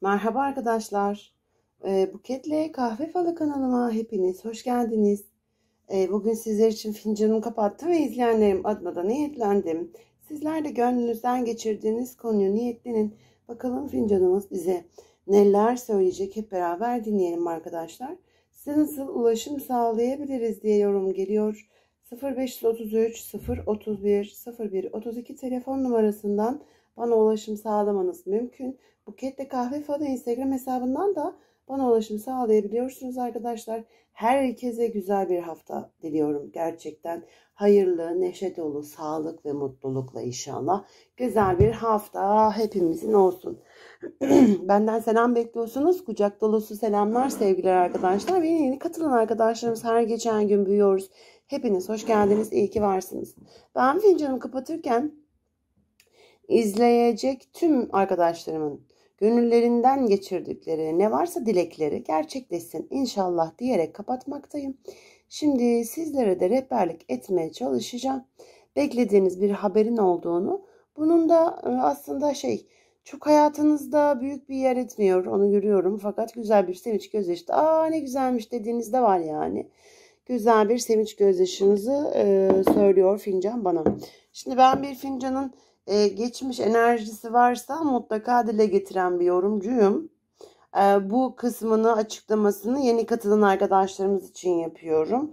Merhaba arkadaşlar. Buketle Kahve Falı kanalıma hepiniz hoş geldiniz. Bugün sizler için fincanımı kapattım ve izleyenlerim adına da niyetlendim. Sizler de gönlünüzden geçirdiğiniz konuyu niyetlenin. Bakalım fincanımız bize neler söyleyecek, hep beraber dinleyelim arkadaşlar. Size nasıl ulaşım sağlayabiliriz diye yorum geliyor. 0533 031 01 32 telefon numarasından bana ulaşım sağlamanız mümkün. Buketle Kahve Falı Instagram hesabından da bana ulaşım sağlayabiliyorsunuz arkadaşlar. Herkese güzel bir hafta diliyorum. Gerçekten hayırlı, neşe dolu, sağlık ve mutlulukla inşallah. Güzel bir hafta hepimizin olsun. Benden selam bekliyorsunuz. Kucak dolusu selamlar sevgiler arkadaşlar. Ve yeni katılan arkadaşlarımız, her geçen gün büyüyoruz. Hepiniz hoş geldiniz. İyi ki varsınız. Ben fincanımı kapatırken izleyecek tüm arkadaşlarımın gönüllerinden geçirdikleri ne varsa dilekleri gerçekleşsin inşallah diyerek kapatmaktayım. Şimdi sizlere de rehberlik etmeye çalışacağım. Beklediğiniz bir haberin olduğunu, bunun da aslında çok hayatınızda büyük bir yer etmiyor, onu görüyorum. Fakat güzel bir sevinç gözyaşı, ne güzelmiş dediğiniz de var yani. Güzel bir sevinç gözyaşınızı söylüyor fincan bana. Şimdi ben bir fincanın geçmiş enerjisi varsa mutlaka dile getiren bir yorumcuyum. Bu kısmını, açıklamasını yeni katılan arkadaşlarımız için yapıyorum.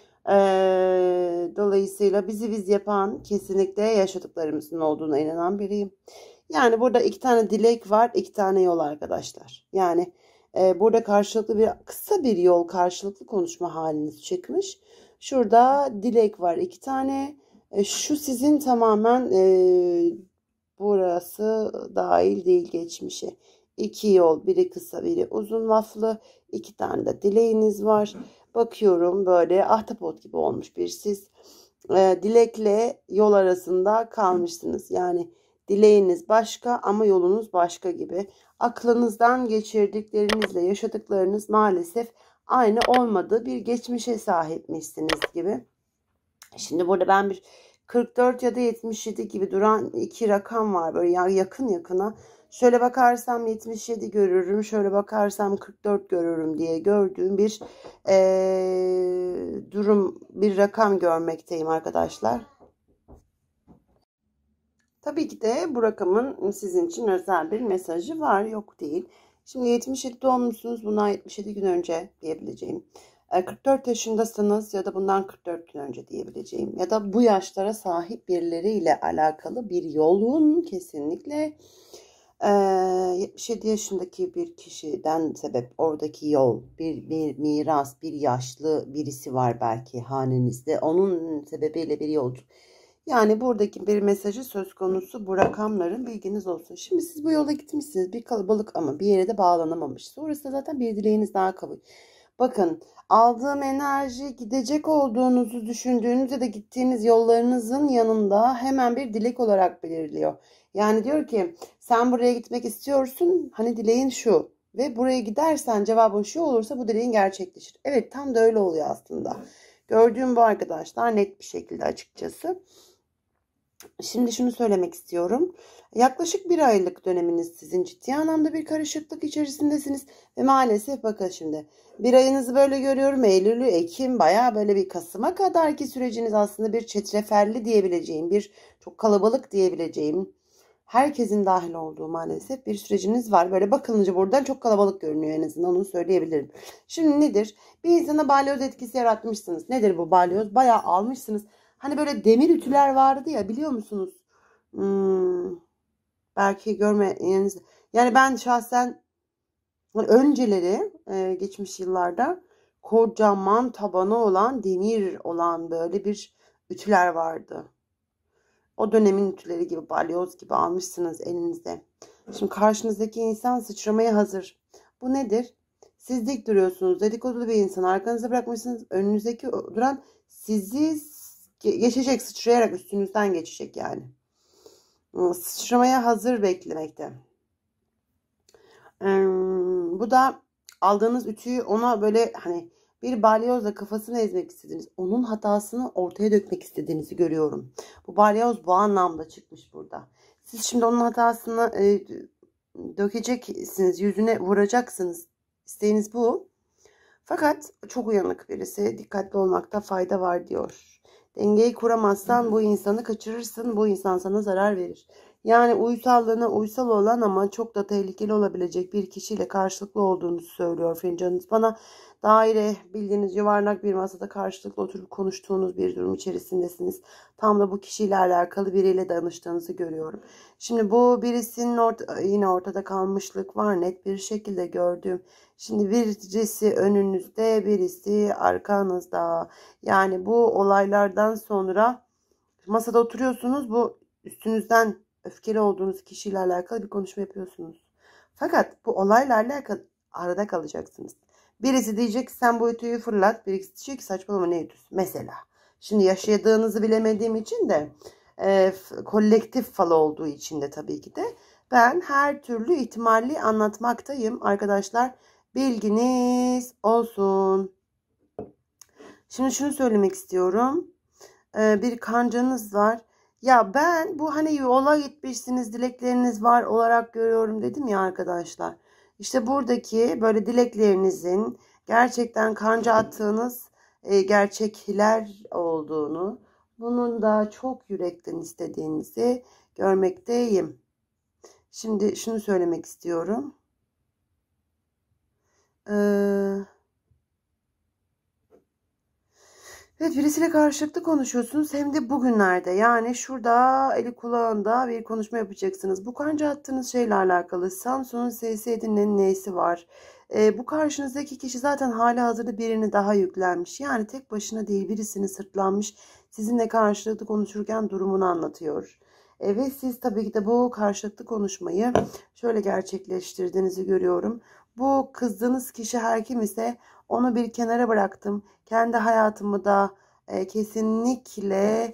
Dolayısıyla bizi biz yapan kesinlikle yaşadıklarımızın olduğuna inanan biriyim. Yani burada iki tane dilek var, iki tane yol arkadaşlar. Yani burada karşılıklı kısa bir yol, karşılıklı konuşma haliniz çıkmış. Şurada dilek var, iki tane. Şu sizin tamamen burası dahil değil geçmişe. İki yol, biri kısa biri uzun laflı, iki tane de dileğiniz var. Bakıyorum böyle ahtapot gibi olmuş bir siz. Dilekle yol arasında kalmışsınız. Yani dileğiniz başka ama yolunuz başka gibi. Aklınızdan geçirdiklerinizle yaşadıklarınız maalesef aynı olmadığı bir geçmişe sahipmişsiniz gibi. Şimdi burada ben bir 44 ya da 77 gibi duran iki rakam var böyle yakın yakına. Şöyle bakarsam 77 görürüm, şöyle bakarsam 44 görürüm diye gördüğüm bir durum, bir rakam görmekteyim arkadaşlar. Tabii ki de bu rakamın sizin için özel bir mesajı var, yok değil. Şimdi 77 doğmuşsunuz, bundan 77 gün önce diyebileceğim. 44 yaşındasınız ya da bundan 44 gün önce diyebileceğim. Ya da bu yaşlara sahip birileriyle alakalı bir yolun kesinlikle 77 yaşındaki bir kişiden sebep oradaki yol, bir miras, bir yaşlı birisi var belki hanenizde. Onun sebebiyle bir yolculuk. Yani buradaki bir mesajı söz konusu, bu rakamların, bilginiz olsun. Şimdi siz bu yola gitmişsiniz, bir kalabalık ama bir yere de bağlanamamış. Sonrasında zaten bir dileğiniz daha kabul. Bakın, aldığım enerji, gidecek olduğunuzu düşündüğünüz ya da gittiğiniz yollarınızın yanında hemen bir dilek olarak belirliyor. Yani diyor ki sen buraya gitmek istiyorsun, hani dileğin şu ve buraya gidersen cevabın şu olursa bu dileğin gerçekleşir. Evet, tam da öyle oluyor aslında. Gördüğüm bu arkadaşlar, net bir şekilde açıkçası. Şimdi şunu söylemek istiyorum. Yaklaşık bir aylık döneminiz sizin, ciddi anlamda bir karışıklık içerisindesiniz. Ve maalesef bakın şimdi bir ayınızı böyle görüyorum. Eylül, Ekim, bayağı böyle bir Kasım'a kadar ki süreciniz aslında bir çetrefelli diyebileceğim, bir çok kalabalık diyebileceğim, herkesin dahil olduğu maalesef bir süreciniz var. Böyle bakılınca buradan çok kalabalık görünüyor, en azından onu söyleyebilirim. Şimdi nedir? Bir insana balyoz etkisi yaratmışsınız. Nedir bu balyoz? Bayağı almışsınız. Hani böyle demir ütüler vardı ya, biliyor musunuz? Belki görmeyeniz. Yani ben şahsen önceleri geçmiş yıllarda kocaman tabanı olan, demir olan böyle bir ütüler vardı. O dönemin ütüleri gibi, balyoz gibi almışsınız elinize. Şimdi karşınızdaki insan sıçramaya hazır. Bu nedir? Siz dik duruyorsunuz. Dedikodulu bir insan. Arkanıza bırakmışsınız. Önünüzdeki duran sizi geçecek, sıçrayarak üstünüzden geçecek yani. Sıçramaya hazır beklemekte. Bu da aldığınız ütüyü ona böyle hani bir balyozla kafasını ezmek istediğiniz, onun hatasını ortaya dökmek istediğinizi görüyorum. Bu balyoz bu anlamda çıkmış burada. Siz şimdi onun hatasını dökeceksiniz, yüzüne vuracaksınız. İsteğiniz bu. Fakat çok uyanık birisi, dikkatli olmakta fayda var diyor. Dengeyi kuramazsan bu insanı kaçırırsın, bu insan sana zarar verir. Yani uysallığına uysal olan ama çok da tehlikeli olabilecek bir kişiyle karşılıklı olduğunuzu söylüyor fincanınız. Bana daire, bildiğiniz yuvarlak bir masada karşılıklı oturup konuştuğunuz bir durum içerisindesiniz. Tam da bu kişiyle alakalı biriyle danıştığınızı görüyorum. Şimdi bu birisinin yine ortada kalmışlık var, net bir şekilde gördüğüm. Şimdi birisi önünüzde, birisi arkanızda. Yani bu olaylardan sonra masada oturuyorsunuz. Bu üstünüzden öfkeli olduğunuz kişiyle alakalı bir konuşma yapıyorsunuz. Fakat bu olaylarla alakalı arada kalacaksınız. Birisi diyecek ki sen bu ütüyü fırlat. Birisi diyecek ki saçmalama ne ütüsü? Mesela. Şimdi yaşadığınızı bilemediğim için de kolektif falı olduğu için de tabii ki de ben her türlü ihtimali anlatmaktayım arkadaşlar. Bilginiz olsun. Şimdi şunu söylemek istiyorum. Bir kancanız var. Ya ben bu hani yola gitmişsiniz, dilekleriniz var olarak görüyorum dedim ya arkadaşlar. İşte buradaki böyle dileklerinizin gerçekten kanca attığınız gerçekler olduğunu, bunun da çok yürekten istediğinizi görmekteyim. Şimdi şunu söylemek istiyorum. Evet, birisiyle karşılıklı konuşuyorsunuz hem de bugünlerde, yani şurada eli kulağında bir konuşma yapacaksınız. Bu kanca attığınız şeyle alakalı Samsun'un sesi edinen neysi var. Bu karşınızdaki kişi zaten hali hazırda birini daha yüklenmiş. Yani tek başına değil, birisini sırtlanmış, sizinle karşılıklı konuşurken durumunu anlatıyor. Ve siz tabii ki de bu karşılıklı konuşmayı şöyle gerçekleştirdiğinizi görüyorum. Bu kızdığınız kişi her kim ise onu bir kenara bıraktım. Kendi hayatımı da kesinlikle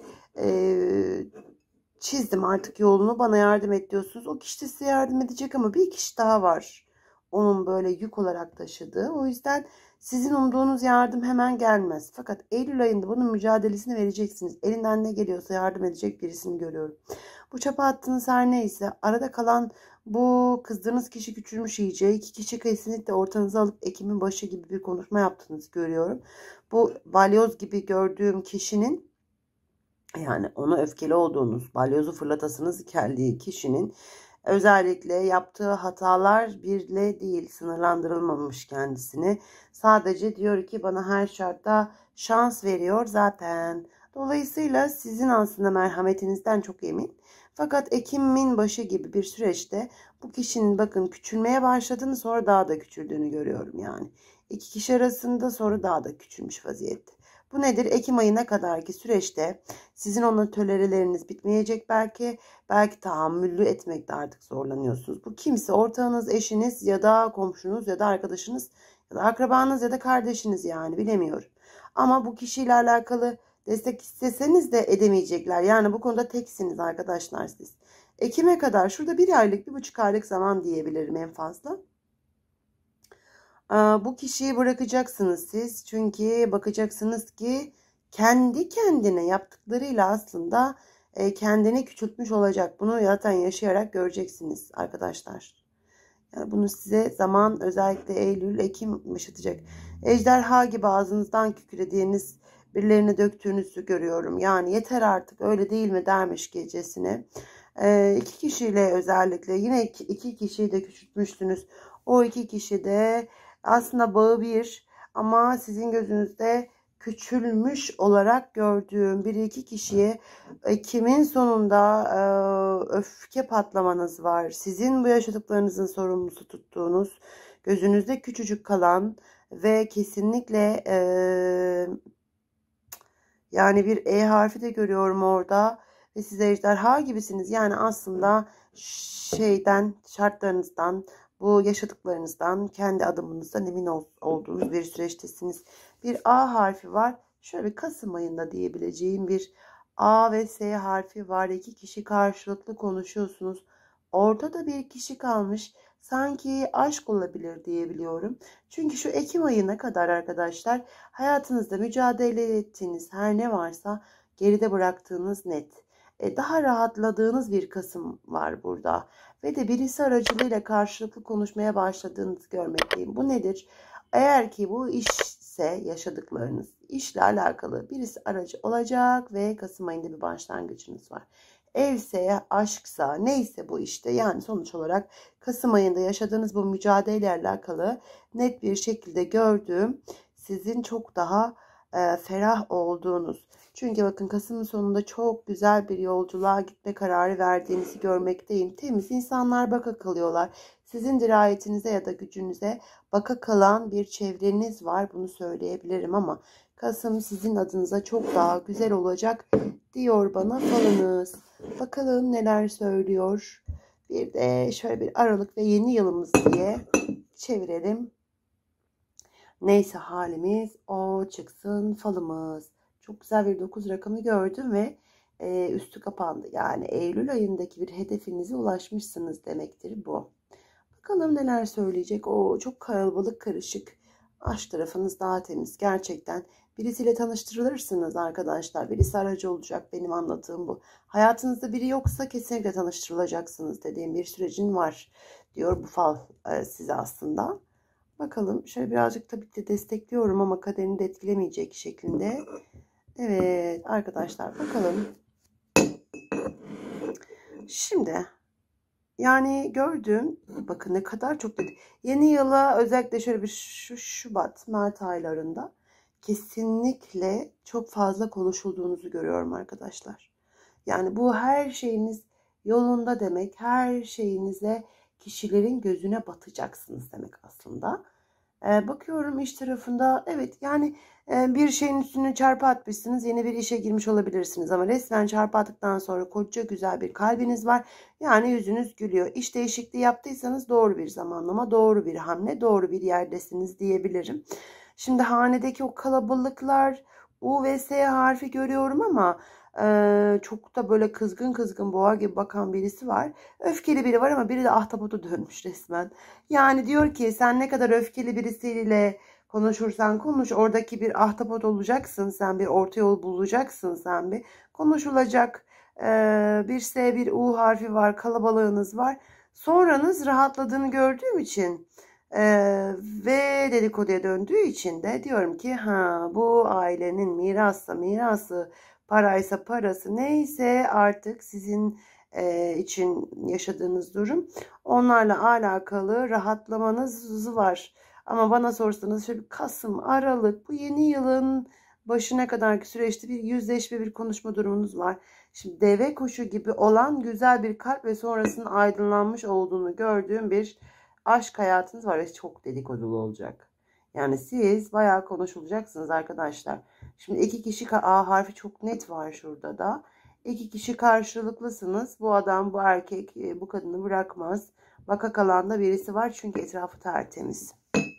çizdim artık yolunu, bana yardım et diyorsunuz. O kişi de size yardım edecek ama bir kişi daha var. Onun böyle yük olarak taşıdığı. O yüzden sizin umduğunuz yardım hemen gelmez. Fakat Eylül ayında bunun mücadelesini vereceksiniz. Elinden ne geliyorsa yardım edecek birisini görüyorum. Bu çapa attığınız her neyse arada kalan bu kızdığınız kişi küçülmüş iyice. İki kişi kesinlikle ortanıza alıp Ekim'in başı gibi bir konuşma yaptığınızı görüyorum. Bu balyoz gibi gördüğüm kişinin, yani ona öfkeli olduğunuz, balyozu fırlatasınız geldiği kişinin özellikle yaptığı hatalar birle değil, sınırlandırılmamış kendisini. Sadece diyor ki bana her şartta şans veriyor zaten. Dolayısıyla sizin aslında merhametinizden çok emin. Fakat Ekim'in başı gibi bir süreçte bu kişinin bakın küçülmeye başladığını, sonra daha da küçüldüğünü görüyorum yani. İki kişi arasında sonra daha da küçülmüş vaziyette. Bu nedir? Ekim ayına kadarki süreçte sizin ona tölereleriniz bitmeyecek belki. Belki tahammüllü etmekte artık zorlanıyorsunuz. Bu kimse ortağınız, eşiniz ya da komşunuz ya da arkadaşınız ya da akrabanız ya da kardeşiniz, yani bilemiyorum. Ama bu kişiyle alakalı destek isteseniz de edemeyecekler. Yani bu konuda teksiniz arkadaşlar siz. Ekim'e kadar şurada 1 aylık 1,5 aylık zaman diyebilirim en fazla. Bu kişiyi bırakacaksınız siz. Çünkü bakacaksınız ki kendi kendine yaptıklarıyla aslında kendini küçültmüş olacak. Bunu zaten yaşayarak göreceksiniz arkadaşlar. Yani bunu size zaman, özellikle Eylül, Ekim yaşatacak. Ejderha gibi ağzınızdan kükrediğiniz, birilerine döktüğünüzü görüyorum. Yani yeter artık, öyle değil mi dermiş gecesine. İki kişiyle özellikle yine iki kişiyi de küçültmüşsünüz. O iki kişi de aslında bağı bir ama sizin gözünüzde küçülmüş olarak gördüğüm bir iki kişiye Ekim'in sonunda öfke patlamanız var. Sizin bu yaşadıklarınızın sorumlusu tuttuğunuz, gözünüzde küçücük kalan ve kesinlikle yani bir E harfi de görüyorum orada ve siz ejderha gibisiniz. Yani aslında şartlarınızdan, bu yaşadıklarınızdan, kendi adımınızdan emin olduğunuz bir süreçtesiniz. Bir A harfi var. Şöyle bir Kasım ayında diyebileceğim bir A ve S harfi var. İki kişi karşılıklı konuşuyorsunuz. Ortada bir kişi kalmış. Sanki aşk olabilir diyebiliyorum. Çünkü şu Ekim ayına kadar arkadaşlar hayatınızda mücadele ettiğiniz her ne varsa geride bıraktığınız net. Daha rahatladığınız bir Kasım var burada. ve de birisi aracılığıyla karşılıklı konuşmaya başladığınızı görmekteyim. Bu nedir? Eğer ki bu işse yaşadıklarınız, işle alakalı birisi aracı olacak ve Kasım ayında bir başlangıcınız var. Evse, aşksa, neyse bu işte, yani sonuç olarak Kasım ayında yaşadığınız bu mücadeleyle alakalı net bir şekilde gördüğüm sizin çok daha ferah olduğunuz. Çünkü bakın Kasım'ın sonunda çok güzel bir yolculuğa gitme kararı verdiğinizi görmekteyim. Temiz insanlar baka kalıyorlar. Sizin dirayetinize ya da gücünüze baka kalan bir çevreniz var. Bunu söyleyebilirim ama Kasım sizin adınıza çok daha güzel olacak diyor bana falınız. Bakalım neler söylüyor. Bir de şöyle bir Aralık ve yeni yılımız diye çevirelim. Neyse halimiz o çıksın falımız. Çok güzel bir 9 rakamı gördüm ve üstü kapandı. Yani Eylül ayındaki bir hedefinize ulaşmışsınız demektir bu. Bakalım neler söyleyecek. O çok kalabalık, karışık. Aşk tarafınız daha temiz. Gerçekten birisiyle tanıştırılırsınız arkadaşlar. Birisi aracı olacak. Benim anladığım bu. Hayatınızda biri yoksa kesinlikle tanıştırılacaksınız dediğim bir sürecin var diyor bu fal size aslında. Bakalım şöyle birazcık tabii ki destekliyorum ama kaderini de etkilemeyecek şekilde. Evet arkadaşlar bakalım. Şimdi yani gördüğüm, bakın ne kadar çok dedi. Yeni yıla özellikle şöyle bir Şubat, Mart aylarında kesinlikle çok fazla konuşulduğunuzu görüyorum arkadaşlar. Yani bu her şeyiniz yolunda demek. Her şeyinize kişilerin gözüne batacaksınız demek aslında. Bakıyorum iş tarafında, evet yani bir şeyin üstüne çarpı atmışsınız, yeni bir işe girmiş olabilirsiniz ama resmen çarpı attıktan sonra koca güzel bir kalbiniz var. Yani yüzünüz gülüyor. İş değişikliği yaptıysanız doğru bir zamanlama, doğru bir hamle, doğru bir yerdesiniz diyebilirim. Şimdi hanedeki o kalabalıklar, U ve S harfi görüyorum ama çok da böyle kızgın kızgın boğa gibi bakan birisi var. Öfkeli biri var ama biri de ahtapotu dönmüş resmen. Yani diyor ki sen ne kadar öfkeli birisiyle konuşursan konuş, oradaki bir ahtapot olacaksın sen, bir orta yol bulacaksın sen, bir konuşulacak. Bir S bir U harfi var, kalabalığınız var. Sonranız rahatladığını gördüğüm için ve dedikoduya döndüğü için de diyorum ki ha, bu ailenin mirası mirası, paraysa parası, neyse artık sizin için yaşadığınız durum, onlarla alakalı rahatlamanız var. Ama bana sorsanız şöyle bir Kasım, Aralık, bu yeni yılın başına kadarki süreçte bir yüzleşme, bir konuşma durumunuz var. Şimdi deve kuşu gibi olan güzel bir kalp ve sonrasında aydınlanmış olduğunu gördüğüm bir aşk hayatınız var ve çok dedikodulu olacak. Yani siz bayağı konuşulacaksınız arkadaşlar. Şimdi iki kişi, A harfi çok net var şurada da. İki kişi karşılıklısınız. Bu adam, bu erkek bu kadını bırakmaz. Vaka kalan da birisi var çünkü etrafı tertemiz.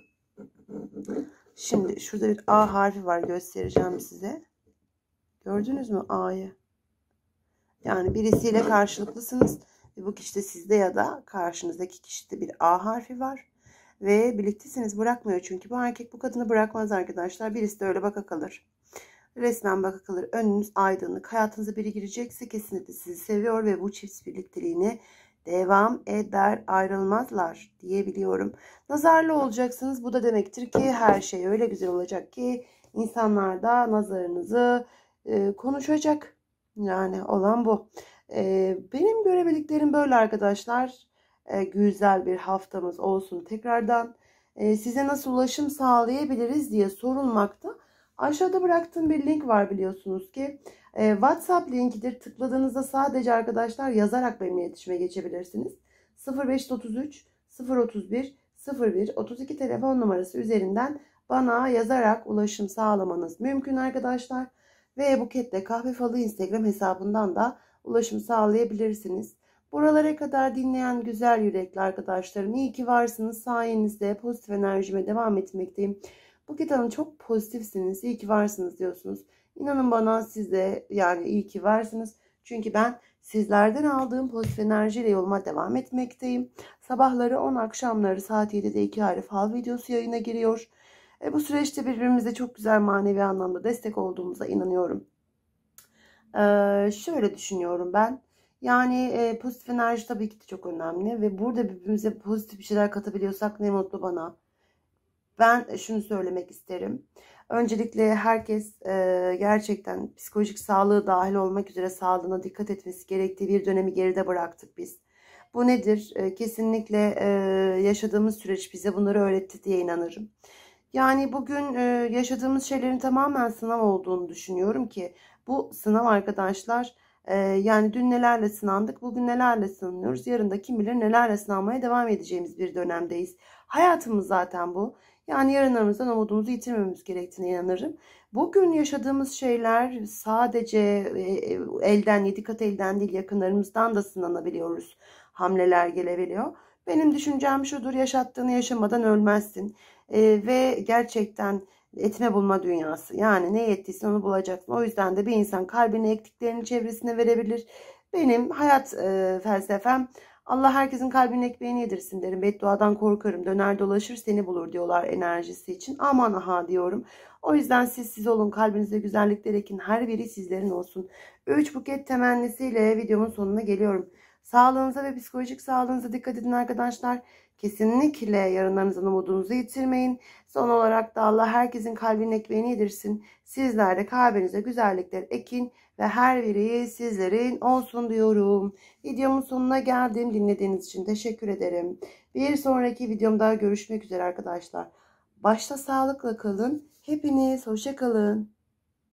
Şimdi şurada bir A harfi var, göstereceğim size. Gördünüz mü A'yı? Yani birisiyle karşılıklısınız. Bu kişi de sizde ya da karşınızdaki kişide bir A harfi var. Ve birliktesiniz, bırakmıyor çünkü bu erkek bu kadını bırakmaz arkadaşlar. Birisi de öyle baka kalır. Resmen baka kalır. Önünüz aydınlık. Hayatınıza biri girecekse kesinlikle sizi seviyor ve bu çift birlikteliğine devam eder, ayrılmazlar diyebiliyorum. Nazarlı olacaksınız. Bu da demektir ki her şey öyle güzel olacak ki insanlar da nazarınızı konuşacak. Yani olan bu. Benim görebildiklerim böyle arkadaşlar. Güzel bir haftamız olsun tekrardan. Size nasıl ulaşım sağlayabiliriz diye sorulmakta. Aşağıda bıraktığım bir link var, biliyorsunuz ki. WhatsApp linkidir. Tıkladığınızda sadece arkadaşlar yazarak benimle iletişime geçebilirsiniz. 0533 031 01 32 telefon numarası üzerinden bana yazarak ulaşım sağlamanız mümkün arkadaşlar. Ve Buketle Kahve Falı Instagram hesabından da ulaşım sağlayabilirsiniz. Buralara kadar dinleyen güzel yürekli arkadaşlarım, iyi ki varsınız. Sayenizde pozitif enerjime devam etmekteyim. Buket Hanım çok pozitifsiniz, iyi ki varsınız diyorsunuz. İnanın bana, siz de yani iyi ki varsınız. Çünkü ben sizlerden aldığım pozitif enerjiyle yoluma devam etmekteyim. Sabahları 10, akşamları saat 7'de 2 ayrı fal videosu yayına giriyor. Bu süreçte birbirimize çok güzel manevi anlamda destek olduğumuza inanıyorum. Şöyle düşünüyorum ben. Yani pozitif enerji tabii ki de çok önemli ve burada birbirimize pozitif bir şeyler katabiliyorsak ne mutlu bana. Ben şunu söylemek isterim. Öncelikle herkes gerçekten psikolojik sağlığı dahil olmak üzere sağlığına dikkat etmesi gerektiği bir dönemi geride bıraktık biz. Bu nedir? Kesinlikle yaşadığımız süreç bize bunları öğretti diye inanırım. Yani bugün yaşadığımız şeylerin tamamen sınav olduğunu düşünüyorum ki bu sınav arkadaşlar, yani dün nelerle sınandık, bugün nelerle sınanıyoruz, yarın da kim bilir nelerle sınanmaya devam edeceğimiz bir dönemdeyiz. Hayatımız zaten bu. Yani yarınlarımızdan umudumuzu yitirmemiz gerektiğine inanırım. Bugün yaşadığımız şeyler sadece elden, 7 kat elden değil, yakınlarımızdan da sınanabiliyoruz. Hamleler gelebiliyor. Benim düşüncem şudur: yaşattığını yaşamadan ölmezsin. Ve gerçekten etme bulma dünyası. Yani ne ettiysen onu bulacaksın. O yüzden de bir insan kalbine ektiklerini çevresine verebilir. Benim hayat felsefem, Allah herkesin kalbinin ekmeğini yedirsin derim. Bedduadan korkarım. Döner dolaşır seni bulur diyorlar enerjisi için. Aman aha diyorum. O yüzden siz olun. Kalbinize güzellikler ekin. Her biri sizlerin olsun. 3 buket temennisiyle videomun sonuna geliyorum. Sağlığınıza ve psikolojik sağlığınıza dikkat edin arkadaşlar. Kesinlikle yarınlarınızın umudunuzu yitirmeyin. Son olarak da Allah herkesin kalbinin ekmeğini yedirsin. Sizler de kalbinize güzellikler ekin ve her biri sizlerin olsun diyorum. Videomun sonuna geldim. Dinlediğiniz için teşekkür ederim. Bir sonraki videomda görüşmek üzere arkadaşlar. Başta sağlıkla kalın. Hepiniz hoşça kalın.